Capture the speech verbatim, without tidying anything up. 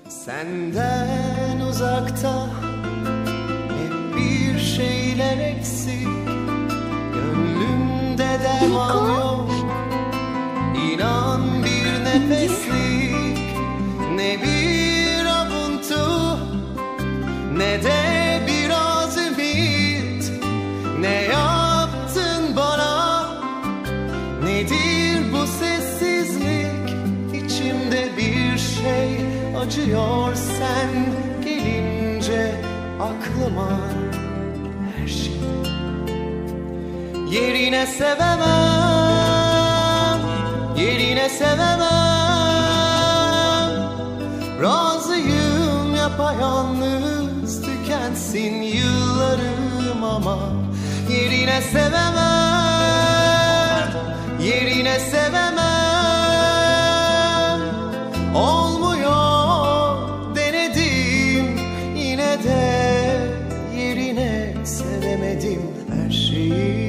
Senden uzakta hep bir şeyler eksik. Gönlümde derman yok, İnan bir nefeslik. Ne bir avuntu, ne de biraz ümit. Ne yaptın bana, nedir bu sessizlik? İçimde bir şey acıyor sen gelince aklıma her şey. Yerine sevemem, yerine sevemem. Razıyım yapayalnız tükensin yıllarım ama yerine sevemem, yerine sevemem. Olmuyor denedim yine de yerine sevemedim her şeyi.